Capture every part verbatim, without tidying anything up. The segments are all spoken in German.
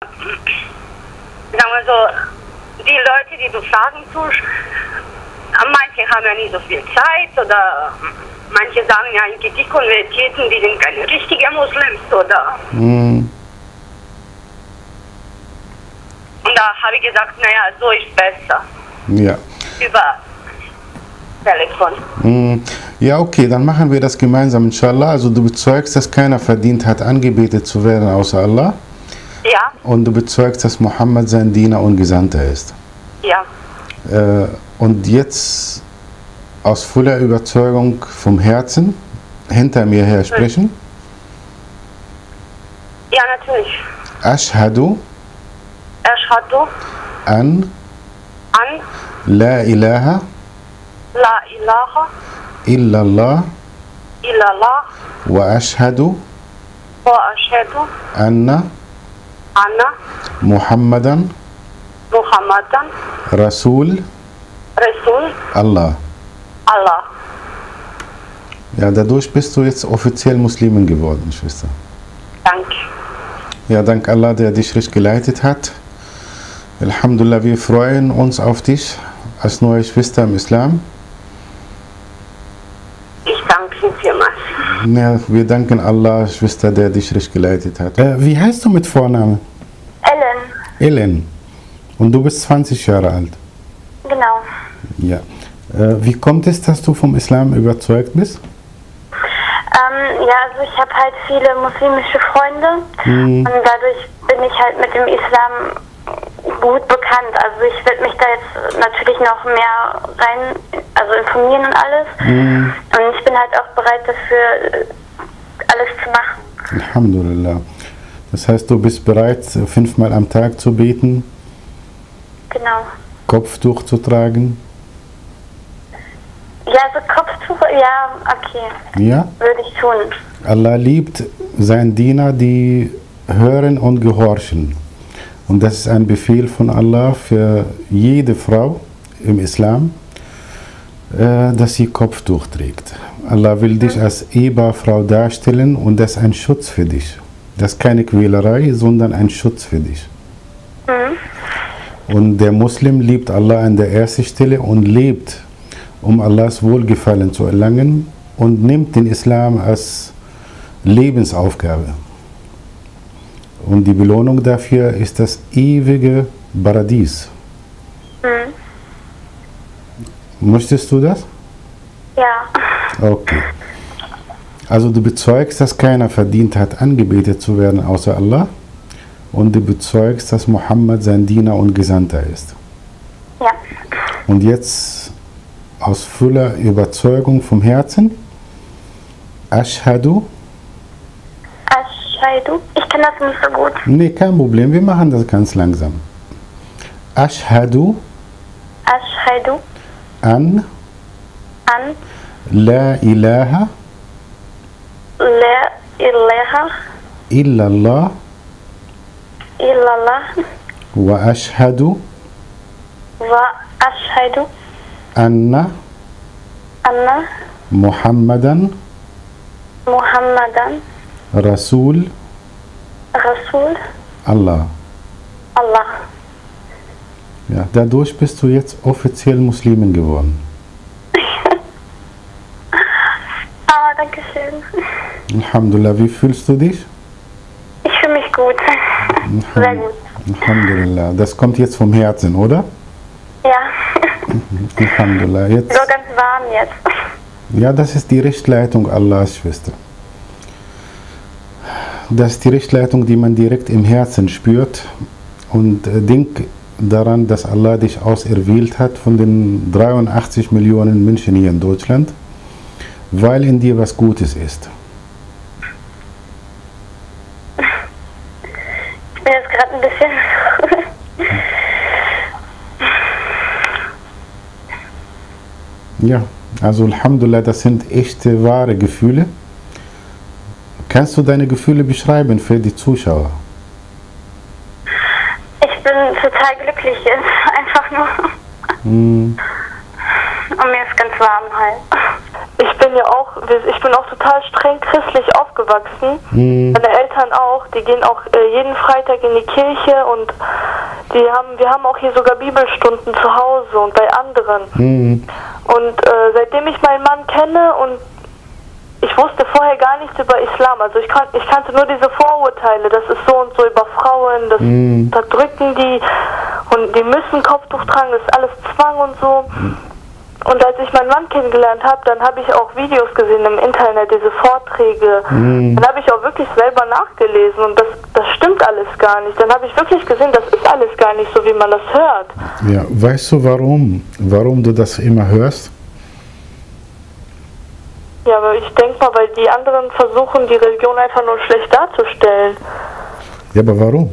sagen wir so, die Leute, die du fragen tust, manche haben ja nicht so viel Zeit oder manche sagen ja, die Konvertierten, die sind keine richtigen Muslims oder. Mhm. Und da habe ich gesagt, naja, so ist besser. Ja. Über Telefon. Mhm. Ja, okay, dann machen wir das gemeinsam, inshallah. Also du bezeugst, dass keiner verdient hat, angebetet zu werden außer Allah. Ja. Und du bezeugst, dass Mohammed sein Diener und Gesandter ist. Ja. Äh, und jetzt aus voller Überzeugung vom Herzen hinter mir her sprechen. Ja, natürlich. Ashhadu Ashhadu an an la ilaha la ilaha illallah illallah wa ashhadu wa ashhadu anna anna Muhammadan Muhammadan Rasul Rasul Allah. Allah. Ja, dadurch bist du jetzt offiziell Muslimin geworden, Schwester. Danke. Ja, dank Allah, der dich richtig geleitet hat. Alhamdulillah, wir freuen uns auf dich als neue Schwester im Islam. Ich danke Ihnen vielmals. Ja, wir danken Allah, Schwester, der dich richtig geleitet hat. Äh, wie heißt du mit Vornamen? Ellen. Ellen. Und du bist zwanzig Jahre alt. Genau. Ja. Äh, wie kommt es, dass du vom Islam überzeugt bist? Ähm, ja, also ich habe halt viele muslimische Freunde Mhm. und dadurch bin ich halt mit dem Islam gut bekannt. Also ich werde mich da jetzt natürlich noch mehr rein, also informieren und alles. Mhm. Und ich bin halt auch bereit dafür, alles zu machen. Alhamdulillah. Das heißt, du bist bereit, fünfmal am Tag zu beten, Genau. Kopftuch zu tragen? Ja, also Kopftuch, ja, okay. Ja? Würde ich tun. Allah liebt seinen Diener, die hören und gehorchen. Und das ist ein Befehl von Allah für jede Frau im Islam, äh, dass sie Kopftuch trägt. Allah will dich als Ehefrau darstellen und das ist ein Schutz für dich. Das ist keine Quälerei, sondern ein Schutz für dich. Mhm. Und der Muslim liebt Allah an der ersten Stelle und lebt, um Allahs Wohlgefallen zu erlangen und nimmt den Islam als Lebensaufgabe. Und die Belohnung dafür ist das ewige Paradies. Mhm. Möchtest du das? Ja. Okay. Also du bezeugst, dass keiner verdient hat, angebetet zu werden außer Allah. Und du bezeugst, dass Mohammed sein Diener und Gesandter ist. Ja. Und jetzt aus voller Überzeugung vom Herzen, Ashhadu. Ashhadu. Ich kann das nicht so gut. Nee, kein Problem, wir machen das ganz langsam. Ashhadu Ashhadu an an la ilaha la ilaha illallah illallah wa ashhadu wa ashhadu anna anna Muhammadan Muhammadan Rasul Rasul Allah. Allah. Ja, dadurch bist du jetzt offiziell Muslimin geworden. Ah, danke schön. Alhamdulillah, wie fühlst du dich? Ich fühle mich gut. Sehr gut. Alhamdulillah, das kommt jetzt vom Herzen, oder? Ja. Alhamdulillah. Jetzt, So ganz warm jetzt. ja, das ist die Richtleitung Allahs, Schwester. Das ist die Richtleitung, die man direkt im Herzen spürt. Und äh, denk daran, dass Allah dich auserwählt hat von den dreiundachtzig Millionen Menschen hier in Deutschland, weil in dir was Gutes ist. Ich bin jetzt gerade ein bisschen. Ja, also Alhamdulillah, das sind echte, wahre Gefühle. Kannst du deine Gefühle beschreiben für die Zuschauer? Ich bin total glücklich jetzt. Einfach nur. Hm. Und mir ist ganz warm halt. Ich bin bin ja auch, ich bin auch total streng christlich aufgewachsen. Mhm. Meine Eltern auch, die gehen auch äh, jeden Freitag in die Kirche und die haben, wir haben auch hier sogar Bibelstunden zu Hause und bei anderen. Mhm. Und äh, seitdem ich meinen Mann kenne und ich wusste vorher gar nichts über Islam, also ich, kan ich kannte nur diese Vorurteile, das ist so und so über Frauen, das mm. unterdrücken die und die müssen Kopftuch tragen, das ist alles Zwang und so. Mm. Und als ich meinen Mann kennengelernt habe, dann habe ich auch Videos gesehen im Internet, diese Vorträge. Mm. Dann habe ich auch wirklich selber nachgelesen und das, das stimmt alles gar nicht. Dann habe ich wirklich gesehen, das ist alles gar nicht so, wie man das hört. Ja, weißt du warum? Warum du das immer hörst? Ja, aber ich denke mal, weil die anderen versuchen, die Religion einfach nur schlecht darzustellen. Ja, aber warum?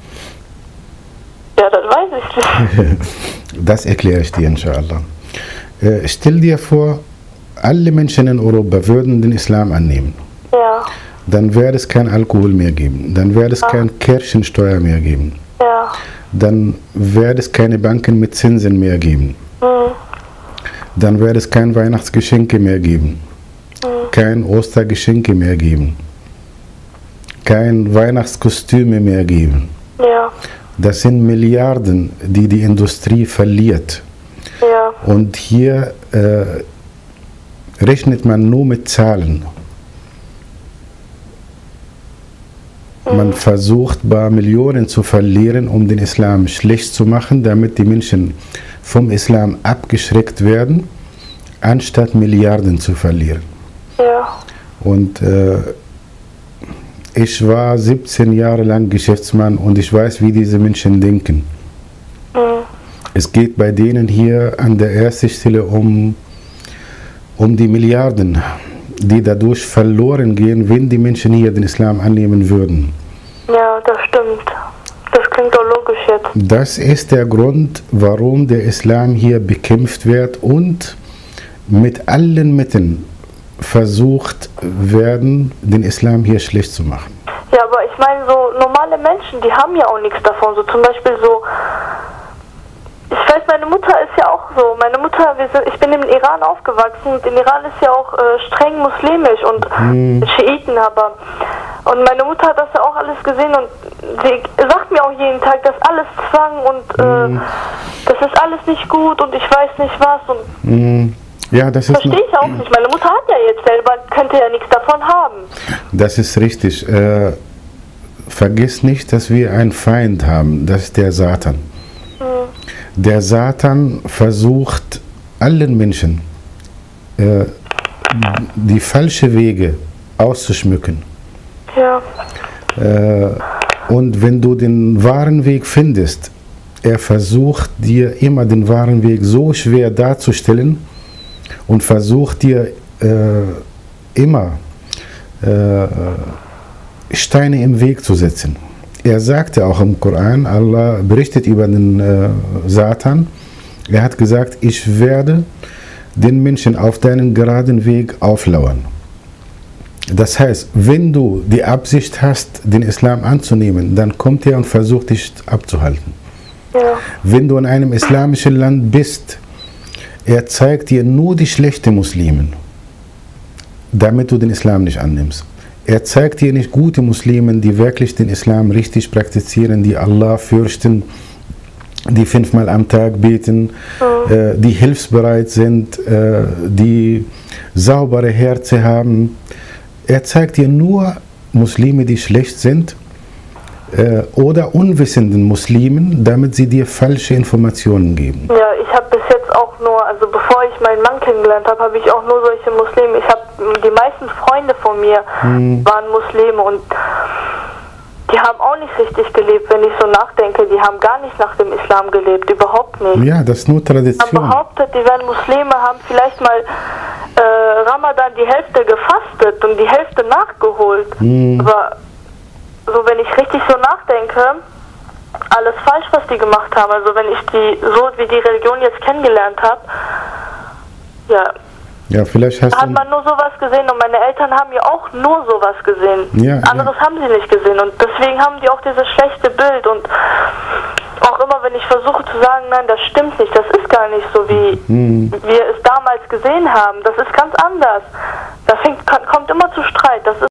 Ja, das weiß ich nicht. Das erkläre ich dir, inshallah. Äh, stell dir vor, alle Menschen in Europa würden den Islam annehmen. Ja. Dann werde es kein Alkohol mehr geben. Dann werde es ja. keine Kirchensteuer mehr geben. Ja. Dann werde es keine Banken mit Zinsen mehr geben. Mhm. Dann werde es keine Weihnachtsgeschenke mehr geben. Kein Ostergeschenke mehr geben. Kein Weihnachtskostüme mehr geben. Ja. Das sind Milliarden, die die Industrie verliert. Ja. Und hier äh, rechnet man nur mit Zahlen. Mhm. Man versucht, bar Millionen zu verlieren, um den Islam schlecht zu machen, damit die Menschen vom Islam abgeschreckt werden, anstatt Milliarden zu verlieren. Ja. Und äh, ich war siebzehn Jahre lang Geschäftsmann und ich weiß, wie diese Menschen denken. Mhm. Es geht bei denen hier an der ersten Stelle um, um die Milliarden, die dadurch verloren gehen, wenn die Menschen hier den Islam annehmen würden. Ja, das stimmt. Das klingt auch logisch jetzt. Das ist der Grund, warum der Islam hier bekämpft wird und mit allen Mitteln versucht werden, den Islam hier schlecht zu machen. Ja, aber ich meine, so normale Menschen, die haben ja auch nichts davon. So zum Beispiel so, ich weiß, meine Mutter ist ja auch so. Meine Mutter, wir sind, ich bin im Iran aufgewachsen und in Iran ist ja auch äh, streng muslimisch und hm. Schiiten, aber und meine Mutter hat das ja auch alles gesehen und sie sagt mir auch jeden Tag, das ist alles Zwang und äh, hm. das ist alles nicht gut und ich weiß nicht was und hm. Ja, das ist verstehe ich auch nicht. Meine Mutter hat ja jetzt selber, könnte ja nichts davon haben. Das ist richtig. Äh, vergiss nicht, dass wir einen Feind haben. Das ist der Satan. Hm. Der Satan versucht allen Menschen äh, die falschen Wege auszuschmücken. Ja. Äh, und wenn du den wahren Weg findest, er versucht dir immer den wahren Weg so schwer darzustellen, und versucht dir äh, immer äh, Steine im Weg zu setzen. Er sagte auch im Koran, Allah berichtet über den äh, Satan, er hat gesagt, ich werde den Menschen auf deinen geraden Weg auflauern. Das heißt, wenn du die Absicht hast, den Islam anzunehmen, dann kommt er und versucht dich abzuhalten. Ja. Wenn du in einem islamischen Land bist, er zeigt dir nur die schlechten Muslimen, damit du den Islam nicht annimmst. Er zeigt dir nicht gute Muslimen, die wirklich den Islam richtig praktizieren, die Allah fürchten, die fünfmal am Tag beten, mhm. äh, die hilfsbereit sind, äh, die saubere Herzen haben. Er zeigt dir nur Muslime, die schlecht sind äh, oder unwissenden Muslimen, damit sie dir falsche Informationen geben. Ja, ich habe bis jetzt auch nur, also bevor ich meinen Mann kennengelernt habe, habe ich auch nur solche Muslime. Ich habe, die meisten Freunde von mir hm. waren Muslime und die haben auch nicht richtig gelebt, wenn ich so nachdenke. Die haben gar nicht nach dem Islam gelebt, überhaupt nicht. Ja, das ist nur Tradition. Die haben behauptet, die wären Muslime, haben vielleicht mal äh, Ramadan die Hälfte gefastet und die Hälfte nachgeholt. Hm. Aber so, wenn ich richtig so nachdenke, alles falsch, was die gemacht haben. Also wenn ich die, so wie die Religion jetzt kennengelernt habe, ja, ja, vielleicht hast hat man nur sowas gesehen und meine Eltern haben ja auch nur sowas gesehen. Ja, Anderes ja. haben sie nicht gesehen und deswegen haben die auch dieses schlechte Bild und auch immer, wenn ich versuche zu sagen, nein, das stimmt nicht, das ist gar nicht so, wie mhm. wir es damals gesehen haben, das ist ganz anders. Da fängt, kommt immer zu Streit, das ist